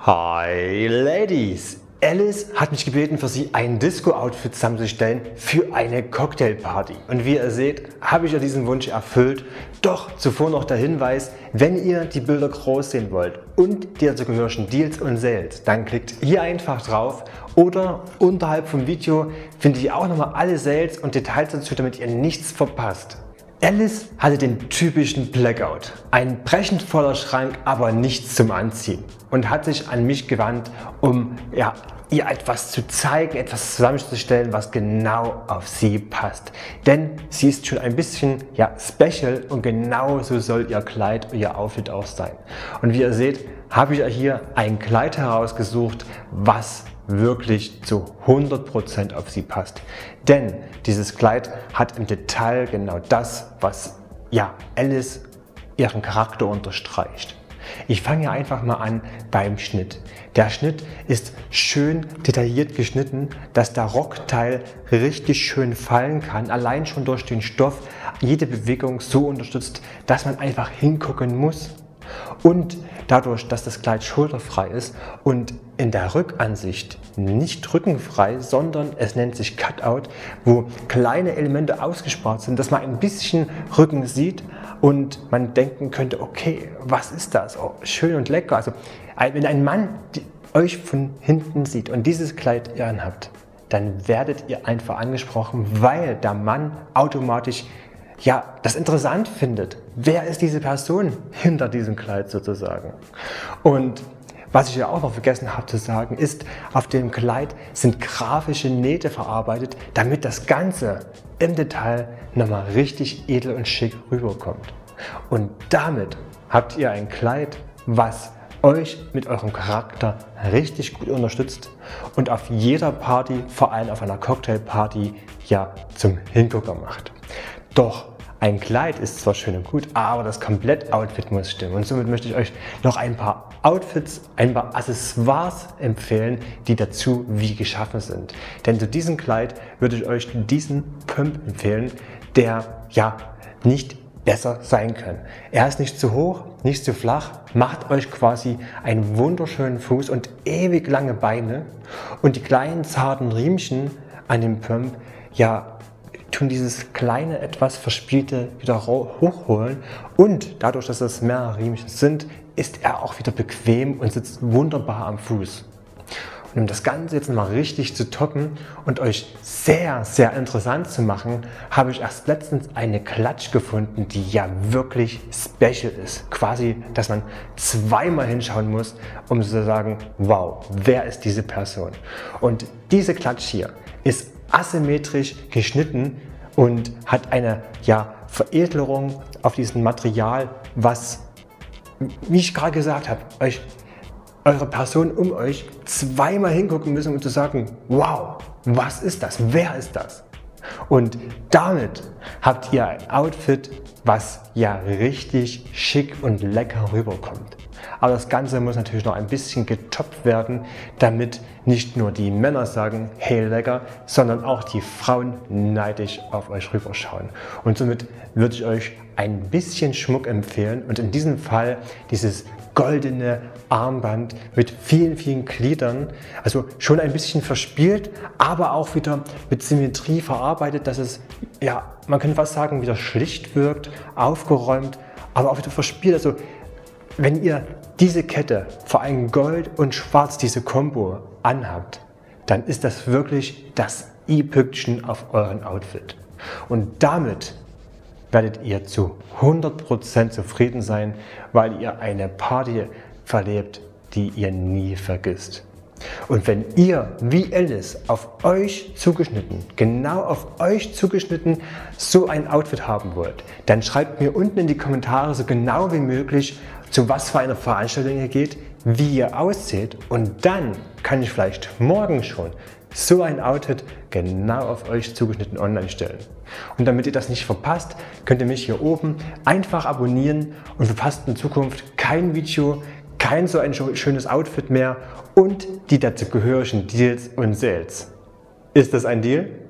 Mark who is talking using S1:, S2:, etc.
S1: Hi Ladies! Alice hat mich gebeten, für sie ein Disco-Outfit zusammenzustellen für eine Cocktailparty. Und wie ihr seht, habe ich ihr diesen Wunsch erfüllt. Doch zuvor noch der Hinweis, wenn ihr die Bilder groß sehen wollt und die dazugehörigen Deals und Sales, dann klickt hier einfach drauf oder unterhalb vom Video findet ihr auch nochmal alle Sales und Details dazu, damit ihr nichts verpasst. Alice hatte den typischen Blackout, ein brechend voller Schrank, aber nichts zum Anziehen und hat sich an mich gewandt, um ihr etwas zu zeigen, etwas zusammenzustellen, was genau auf sie passt. Denn sie ist schon ein bisschen special und genau so soll ihr Kleid, ihr Outfit auch sein. Und wie ihr seht, habe ich hier ein Kleid herausgesucht, was wirklich zu 100% auf sie passt. Denn dieses Kleid hat im Detail genau das, was Alice ihren Charakter unterstreicht. Ich fange hier einfach mal an beim Schnitt. Der Schnitt ist schön detailliert geschnitten, dass der Rockteil richtig schön fallen kann, allein schon durch den Stoff, jede Bewegung so unterstützt, dass man einfach hingucken muss. Und dadurch, dass das Kleid schulterfrei ist und in der Rückansicht nicht rückenfrei, sondern es nennt sich Cutout, wo kleine Elemente ausgespart sind, dass man ein bisschen Rücken sieht und man denken könnte, okay, was ist das? Oh, schön und lecker. Also wenn ein Mann euch von hinten sieht und dieses Kleid ihr anhabt, dann werdet ihr einfach angesprochen, weil der Mann automatisch das interessant findet. Wer ist diese Person hinter diesem Kleid sozusagen? Und was ich ja auch noch vergessen habe zu sagen, ist, auf dem Kleid sind grafische Nähte verarbeitet, damit das Ganze im Detail nochmal richtig edel und schick rüberkommt. Und damit habt ihr ein Kleid, was euch mit eurem Charakter richtig gut unterstützt und auf jeder Party, vor allem auf einer Cocktailparty, zum Hingucker macht. Doch ein Kleid ist zwar schön und gut, aber das Komplett-Outfit muss stimmen. Und somit möchte ich euch noch ein paar Outfits, ein paar Accessoires empfehlen, die dazu wie geschaffen sind. Denn zu diesem Kleid würde ich euch diesen Pump empfehlen, der nicht besser sein kann. Er ist nicht zu hoch, nicht zu flach, macht euch quasi einen wunderschönen Fuß und ewig lange Beine. Und die kleinen zarten Riemchen an dem Pump, tun dieses kleine, etwas verspielte wieder hochholen und dadurch, dass es mehrere Riemchen sind, ist er auch wieder bequem und sitzt wunderbar am Fuß. Und um das Ganze jetzt mal richtig zu toppen und euch sehr, sehr interessant zu machen, habe ich erst letztens eine Klatsch gefunden, die wirklich special ist. Quasi, dass man zweimal hinschauen muss, um zu sagen, wow, wer ist diese Person? Und diese Klatsch hier ist asymmetrisch geschnitten und hat eine Veredelung auf diesem Material, was, wie ich gerade gesagt habe, eure Person um euch zweimal hingucken müssen, um zu sagen, wow, was ist das? Wer ist das? Und damit habt ihr ein Outfit, was richtig schick und lecker rüberkommt. Aber das Ganze muss natürlich noch ein bisschen getoppt werden, damit nicht nur die Männer sagen, hey lecker, sondern auch die Frauen neidisch auf euch rüberschauen. Und somit würde ich euch ein bisschen Schmuck empfehlen und in diesem Fall dieses goldene Armband mit vielen, vielen Gliedern, also schon ein bisschen verspielt, aber auch wieder mit Symmetrie verarbeitet, dass es, man könnte fast sagen, wieder schlicht wirkt, aufgeräumt, aber auch wieder verspielt. Also wenn ihr diese Kette, vor allem Gold und Schwarz, diese Kombo anhabt, dann ist das wirklich das i-Pünktchen auf euren Outfit. Und damit werdet ihr zu 100% zufrieden sein, weil ihr eine Party verlebt, die ihr nie vergisst. Und wenn ihr, wie Alice, auf euch zugeschnitten, genau auf euch zugeschnitten, so ein Outfit haben wollt, dann schreibt mir unten in die Kommentare so genau wie möglich, zu was für einer Veranstaltung ihr geht, wie ihr ausseht und dann kann ich vielleicht morgen schon so ein Outfit genau auf euch zugeschnitten online stellen. Und damit ihr das nicht verpasst, könnt ihr mich hier oben einfach abonnieren und verpasst in Zukunft kein Video, kein so ein schönes Outfit mehr und die dazugehörigen Deals und Sales. Ist das ein Deal?